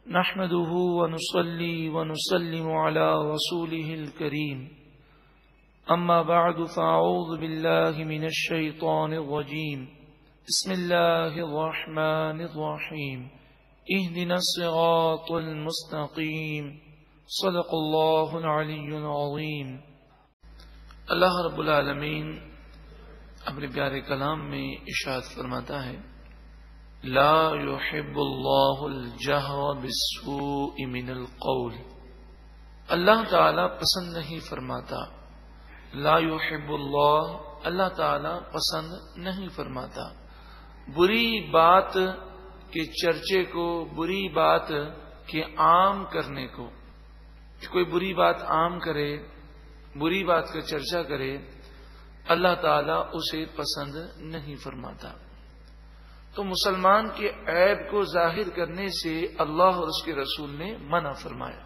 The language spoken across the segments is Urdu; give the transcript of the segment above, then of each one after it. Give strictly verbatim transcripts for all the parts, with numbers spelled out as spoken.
نحمده ونصلي ونسلم على رسوله الكريم أما بعد فأعوذ بالله من الشيطان الرجيم بسم الله الرحمن الرحيم اهدنا الصراط المستقيم صدق الله العلي العظيم۔ اللہ رب العالمین اپنے پیارے کلام میں ارشاد فرماتا ہے، لا يحب اللہ الجہر بالسوء من القول۔ اللہ تعالی پسند نہیں فرماتا، لا يحب اللہ، اللہ تعالی پسند نہیں فرماتا بری بات کے چرچے کو، بری بات کے عام کرنے کو۔ کوئی بری بات عام کرے، بری بات کا چرچا کرے، اللہ تعالی اسے پسند نہیں فرماتا۔ تو مسلمان کے عیب کو ظاہر کرنے سے اللہ اور اس کے رسول نے منع فرمایا۔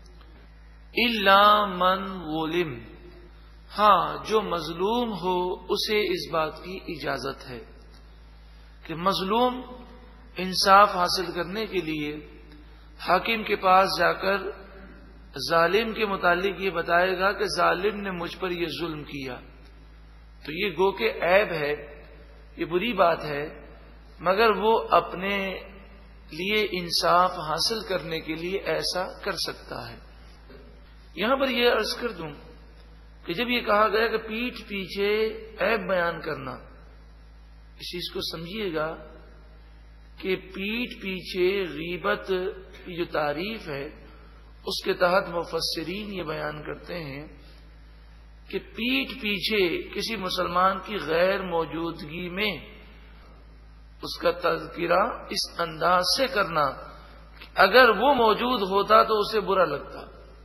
الا من ظلم، ہاں جو مظلوم ہو اسے اس بات کی اجازت ہے کہ مظلوم انصاف حاصل کرنے کے لیے حاکم کے پاس جا کر ظالم کے متعلق یہ بتائے گا کہ ظالم نے مجھ پر یہ ظلم کیا، تو یہ گو کہ عیب ہے، یہ بری بات ہے، مگر وہ اپنے لیے انصاف حاصل کرنے کے لیے ایسا کر سکتا ہے۔ یہاں پر یہ عرض کر دوں کہ جب یہ کہا گیا کہ پیٹھ پیچھے عیب بیان کرنا، اس چیز کو سمجھیے گا کہ پیٹھ پیچھے غیبت کی جو تعریف ہے اس کے تحت مفسرین یہ بیان کرتے ہیں کہ پیٹھ پیچھے کسی مسلمان کی غیر موجودگی میں اس کا تذکرہ اس انداز سے کرنا کہ اگر وہ موجود ہوتا تو اسے برا لگتا،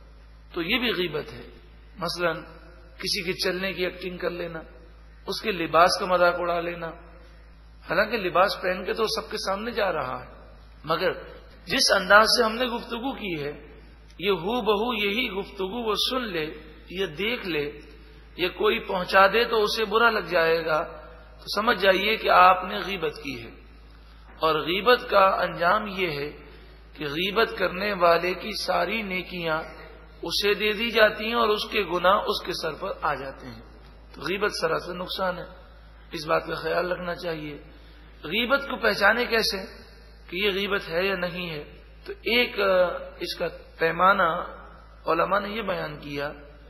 تو یہ بھی غیبت ہے۔ مثلا کسی کے چلنے کی ایکٹنگ کر لینا، اس کے لباس کا مذاق اڑا لینا، حالانکہ لباس پہن کے تو سب کے سامنے جا رہا ہے، مگر جس انداز سے ہم نے گفتگو کی ہے یہ ہو بہو یہی گفتگو وہ سن لے یا دیکھ لے یا کوئی پہنچا دے تو اسے برا لگ جائے گا، تو سمجھ جائیے کہ آپ نے غیبت کی ہے۔ اور غیبت کا انجام یہ ہے کہ غیبت کرنے والے کی ساری نیکیاں اسے دے دی جاتی ہیں اور اس کے گناہ اس کے سر پر آ جاتے ہیں۔ تو غیبت سراسر نقصان ہے، اس بات کا خیال رکھنا چاہیے۔ غیبت کو پہچانے کیسے کہ یہ غیبت ہے یا نہیں ہے؟ تو ایک اس کا پیمانہ علماء نے یہ بیان کیا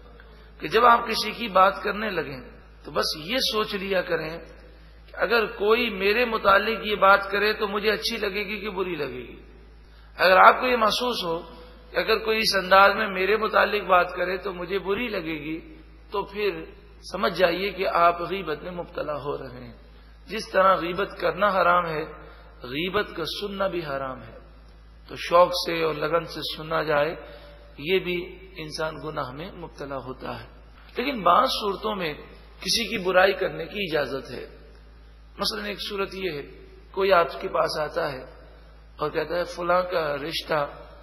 کہ جب آپ کسی کی بات کرنے لگیں تو بس یہ سوچ لیا کریں کہ اگر کوئی میرے متعلق یہ بات کرے تو مجھے اچھی لگے گی کہ بری لگے گی۔ اگر آپ کو یہ محسوس ہو کہ اگر کوئی اس انداز میں میرے متعلق بات کرے تو مجھے بری لگے گی، تو پھر سمجھ جائیے کہ آپ غیبت میں مبتلا ہو رہے ہیں۔ جس طرح غیبت کرنا حرام ہے، غیبت کا سننا بھی حرام ہے۔ تو شوق سے اور لگن سے سنا جائے یہ بھی انسان گناہ میں مبتلا ہوتا ہے۔ لیکن بعض صورتوں میں کسی کی برائی کرنے کی اجازت ہے۔ مثلا ایک صورت یہ ہے، کوئی آپ کے پاس آتا ہے اور کہتا ہے فلاں کا رشتہ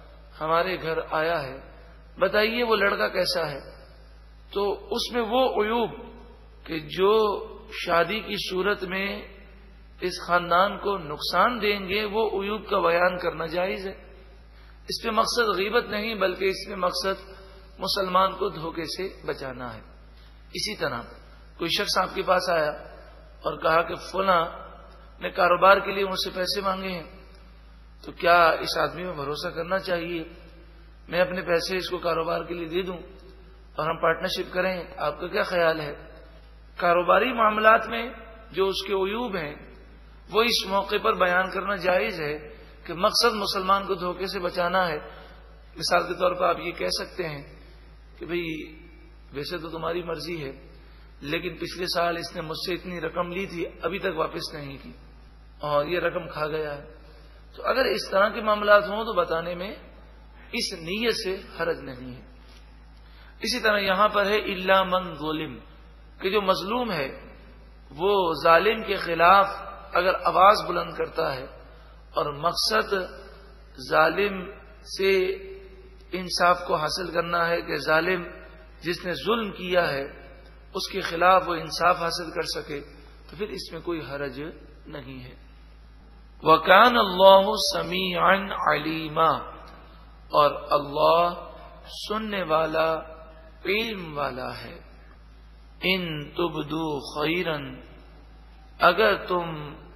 ہمارے گھر آیا ہے، بتائیے وہ لڑکا کیسا ہے؟ تو اس میں وہ عیوب کہ جو شادی کی صورت میں اس خاندان کو نقصان دیں گے وہ عیوب کا بیان کرنا جائز ہے۔ اس میں مقصد غیبت نہیں بلکہ اس میں مقصد مسلمان کو دھوکے سے بچانا ہے۔ اسی طرح کوئی شخص آپ کے پاس آیا اور کہا کہ فلاں نے کاروبار کے لیے مجھ سے پیسے مانگے ہیں، تو کیا اس آدمی میں بھروسہ کرنا چاہیے؟ میں اپنے پیسے اس کو کاروبار کے لیے دے دوں اور ہم پارٹنرشپ کریں، آپ کا کیا خیال ہے؟ کاروباری معاملات میں جو اس کے عیوب ہیں وہ اس موقع پر بیان کرنا جائز ہے کہ مقصد مسلمان کو دھوکے سے بچانا ہے۔ مثال کے طور پر آپ یہ کہہ سکتے ہیں کہ بھئی ویسے تو تمہاری مرضی ہے، لیکن پچھلے سال اس نے مجھ سے اتنی رقم لی تھی ابھی تک واپس نہیں کی اور یہ رقم کھا گیا ہے۔ تو اگر اس طرح کے معاملات ہوں تو بتانے میں اس نیت سے حرج نہیں ہے۔ اسی طرح یہاں پر ہے الا من ظلم، کہ جو مظلوم ہے وہ ظالم کے خلاف اگر آواز بلند کرتا ہے اور مقصد ظالم سے انصاف کو حاصل کرنا ہے کہ ظالم جس نے ظلم کیا ہے اس کے خلاف وہ انصاف حاصل کر سکے، تو پھر اس میں کوئی حرج نہیں ہے۔ وَكَانَ اللَّهُ سَمِيعًا عَلِيمًا، اور اللہ سننے والا علم والا ہے۔ ان تبدو خیرن، اگر تم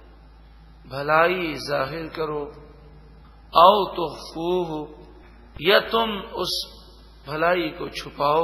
بھلائی ظاہر کرو، او تخفوہ، یا تم اس بھلائی کو چھپاؤ،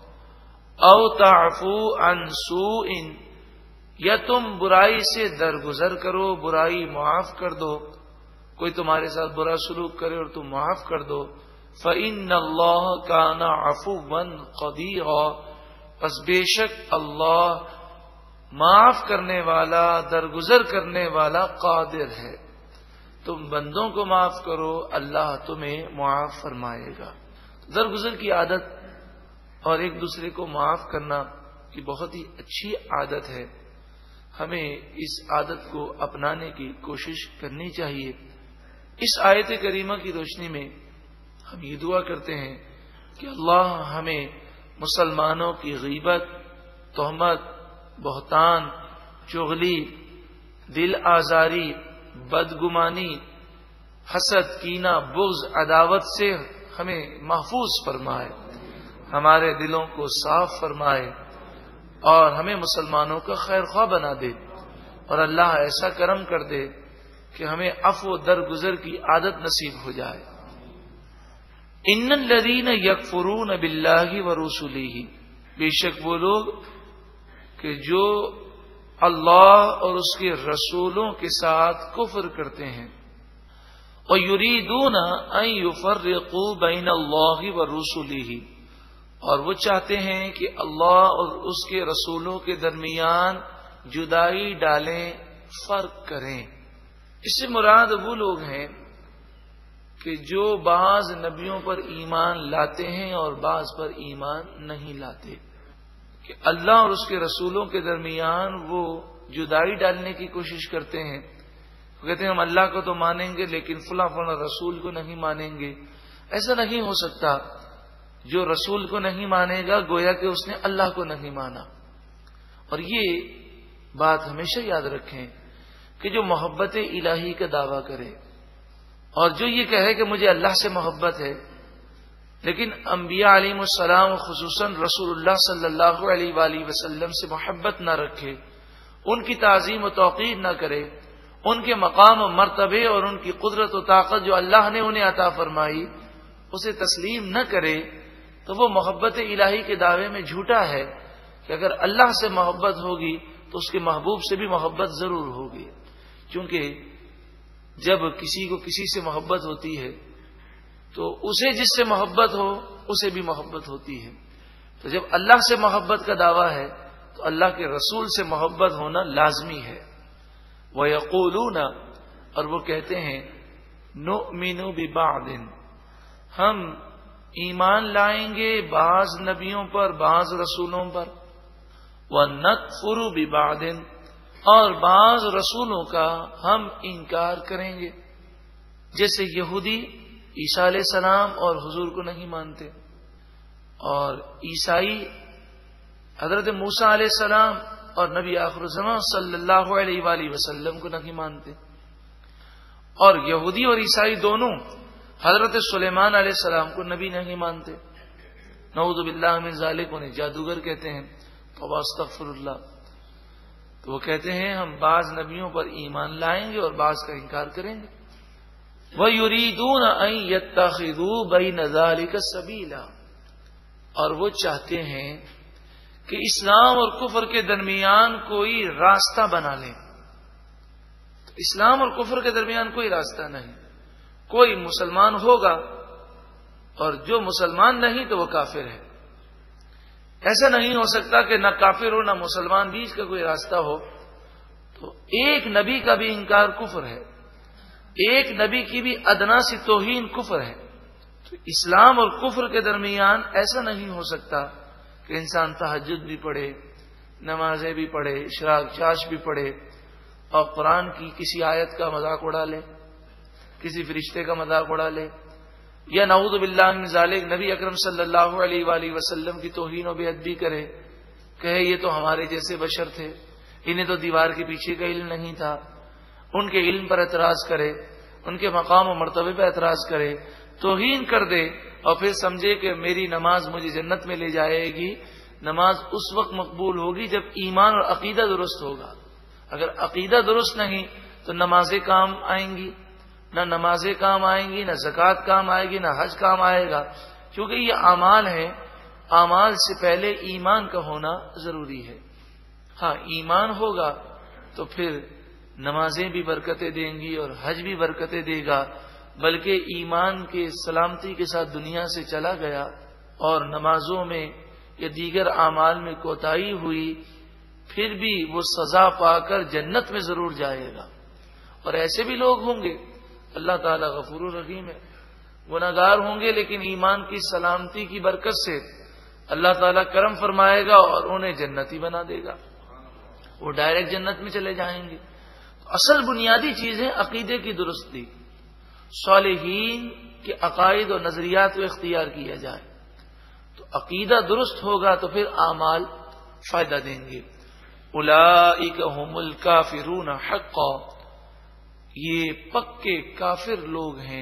او تعفو عن سوء، یا تم برائی سے درگزر کرو، برائی معاف کر دو، کوئی تمہارے ساتھ برا سلوک کرے اور تم معاف کر دو، فإن اللہ کان عفوا قدیرا، پس بے شک اللہ معاف کرنے والا، درگزر کرنے والا قادر ہے۔ تم بندوں کو معاف کرو، اللہ تمہیں معاف فرمائے گا۔ درگزر کی عادت اور ایک دوسرے کو معاف کرنا کی بہت ہی اچھی عادت ہے، ہمیں اس عادت کو اپنانے کی کوشش کرنی چاہیے۔ اس آیت کریمہ کی روشنی میں ہم یہ دعا کرتے ہیں کہ اللہ ہمیں مسلمانوں کی غیبت، تہمت، بہتان، چغلی، دل آزاری، بدگمانی، حسد، کینہ، بغض، عداوت سے ہمیں محفوظ فرمائے، ہمارے دلوں کو صاف فرمائے اور ہمیں مسلمانوں کا خیر خواہ بنا دے، اور اللہ ایسا کرم کر دے کہ ہمیں عفو درگزر کی عادت نصیب ہو جائے۔ ان الذین یکفرون باللہ ورسلہ، بے شک وہ لوگ کہ جو اللہ اور اس کے رسولوں کے ساتھ کفر کرتے ہیں، وَيُرِيدُونَ أَن يُفَرِّقُوا بَيْنَ اللَّهِ وَرُسُلِهِ، اور وہ چاہتے ہیں کہ اللہ اور اس کے رسولوں کے درمیان جدائی ڈالیں، فرق کریں۔ اس سے مراد وہ لوگ ہیں کہ جو بعض نبیوں پر ایمان لاتے ہیں اور بعض پر ایمان نہیں لاتے، کہ اللہ اور اس کے رسولوں کے درمیان وہ جدائی ڈالنے کی کوشش کرتے ہیں، کہتے ہیں ہم اللہ کو تو مانیں گے لیکن فلاں فلاں رسول کو نہیں مانیں گے۔ ایسا نہیں ہو سکتا، جو رسول کو نہیں مانے گا گویا کہ اس نے اللہ کو نہیں مانا۔ اور یہ بات ہمیشہ یاد رکھیں کہ جو محبت الہی کا دعویٰ کرے اور جو یہ کہے کہ مجھے اللہ سے محبت ہے، لیکن انبیاء علیہ السلام خصوصاً رسول اللہ صلی اللہ علیہ وآلہ وسلم سے محبت نہ رکھے، ان کی تعظیم و توقیر نہ کرے، ان کے مقام و مرتبے اور ان کی قدرت و طاقت جو اللہ نے انہیں عطا فرمائی اسے تسلیم نہ کرے، تو وہ محبت الہی کے دعوے میں جھوٹا ہے کہ اگر اللہ سے محبت ہوگی تو اس کے محبوب سے بھی محبت ضرور ہوگی، کیونکہ جب کسی کو کسی سے محبت ہوتی ہے تو اسے جس سے محبت ہو اسے بھی محبت ہوتی ہے۔ تو جب اللہ سے محبت کا دعویٰ ہے تو اللہ کے رسول سے محبت ہونا لازمی ہے۔ وَيَقُولُونَ، اور وہ کہتے ہیں، نُؤْمِنُ بِبَعْضٍ، ہم ایمان لائیں گے بعض نبیوں پر، بعض رسولوں پر، وَنَكْفُرُ بِبَعْضٍ، اور بعض رسولوں کا ہم انکار کریں گے۔ جیسے یہودی عیسیٰ علیہ السلام اور حضور کو نہیں مانتے، اور عیسائی حضرت موسیٰ علیہ السلام اور نبی آخر الزمان صلی اللہ علیہ وآلہ وسلم کو نہیں مانتے، اور یہودی اور عیسائی دونوں حضرت سلیمان علیہ السلام کو نبی نہیں مانتے۔ نعوذ باللہ من ذالک، انہیں جادوگر کہتے ہیں، توبہ استغفر اللہ۔ تو وہ کہتے ہیں ہم بعض نبیوں پر ایمان لائیں گے اور بعض کا انکار کریں گے۔ وَيُرِيدُونَ أَن يَتَّخِذُوا بَيْنَ ذَلِكَ سَبِيلًا، اور وہ چاہتے ہیں کہ اسلام اور کفر کے درمیان کوئی راستہ بنا لیں۔ تو اسلام اور کفر کے درمیان کوئی راستہ نہیں، کوئی مسلمان ہوگا اور جو مسلمان نہیں تو وہ کافر ہے۔ ایسا نہیں ہو سکتا کہ نہ کافر ہو نہ مسلمان، بیچ کا کوئی راستہ ہو۔ تو ایک نبی کا بھی انکار کفر ہے، ایک نبی کی بھی ادنا سی توہین کفر ہے۔ تو اسلام اور کفر کے درمیان ایسا نہیں ہو سکتا کہ انسان تہجد بھی پڑھے، نمازیں بھی پڑھے، اشراق چاش بھی پڑھے اور قرآن کی کسی آیت کا مذاق اڑا لے، کسی فرشتے کا مذاق اڑا لے، یا نعوذ باللہ من ذالک نبی اکرم صلی اللہ علیہ وآلہ وسلم کی توہین و بے ادبی کرے، کہے یہ تو ہمارے جیسے بشر تھے، انہیں تو دیوار کے پیچھے کا علم نہیں تھا، ان کے علم پر اعتراض کرے، ان کے مقام و مرتبے پہ اعتراض کرے، توہین کر دے اور پھر سمجھے کہ میری نماز مجھے جنت میں لے جائے گی، نماز اس وقت مقبول ہوگی جب ایمان اور عقیدہ درست ہوگا۔ اگر عقیدہ درست نہیں تو نمازیں کام آئیں گی، نہ نمازیں کام آئیں گی، نہ زکوٰۃ کام آئے گی، نہ حج کام آئے گا، کیونکہ یہ اعمال ہیں۔ اعمال سے پہلے ایمان کا ہونا ضروری ہے۔ ہاں ایمان ہوگا تو پھر نمازیں بھی برکتیں دیں گی اور حج بھی برکتیں دے گا، بلکہ ایمان کے سلامتی کے ساتھ دنیا سے چلا گیا اور نمازوں میں یا دیگر اعمال میں کوتاہی ہوئی، پھر بھی وہ سزا پا کر جنت میں ضرور جائے گا۔ اور ایسے بھی لوگ ہوں گے، اللہ تعالیٰ غفور الرحیم ہے، گناہ گار ہوں گے لیکن ایمان کی سلامتی کی برکت سے اللہ تعالیٰ کرم فرمائے گا اور انہیں جنتی بنا دے گا، وہ ڈائریکٹ جنت میں چلے جائیں گے۔ اصل بنیادی چیز ہے عقیدے کی درستی، صالحین کے عقائد اور نظریات کو اختیار کیا جائے تو عقیدہ درست ہوگا تو پھر اعمال فائدہ دیں گے۔ اولئک هم الکافرون حقا، یہ پکے کافر لوگ ہیں۔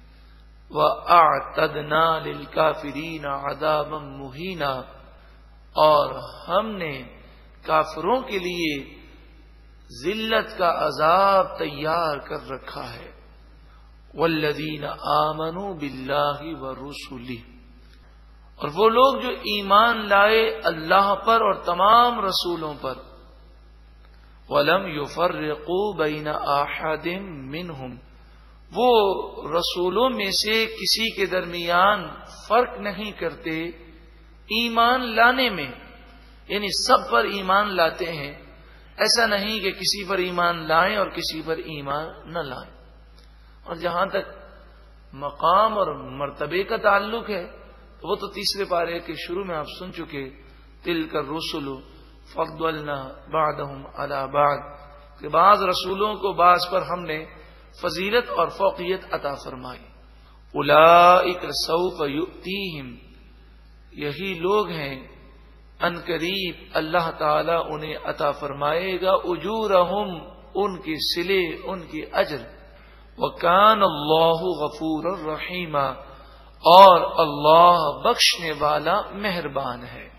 وَأَعْتَدْنَا لِلْكَافِرِينَ عَذَابًا مُهِينًا، اور ہم نے کافروں کے لیے ذلت کا عذاب تیار کر رکھا ہے۔ وَالَّذِينَ آمَنُوا بِاللَّهِ وَرُسُلِهِ، اور وہ لوگ جو ایمان لائے اللہ پر اور تمام رسولوں پر۔ وَلَمْ يُفَرِّقُوا بَيْنَ أَحَدٍ مِّنْهُمْ، وہ رسولوں میں سے کسی کے درمیان فرق نہیں کرتے ایمان لانے میں، یعنی سب پر ایمان لاتے ہیں، ایسا نہیں کہ کسی پر ایمان لائیں اور کسی پر ایمان نہ لائیں۔ اور جہاں تک مقام اور مرتبے کا تعلق ہے وہ تو تیسرے پارے کے شروع میں آپ سن چکے، تلک الرسل فضلنا بعضهم علی بعض، کہ بعض رسولوں کو بعض پر ہم نے فضیلت اور فوقیت عطا فرمائی۔ اولئک سوف یؤتیہم، یہی لوگ ہیں ان قریب اللہ تعالی انہیں عطا فرمائے گا اجورہم، ان کے صلے، ان کے اجر۔ وکان اللہ غفورا رحیما، اور اللہ بخشنے والا مہربان ہے۔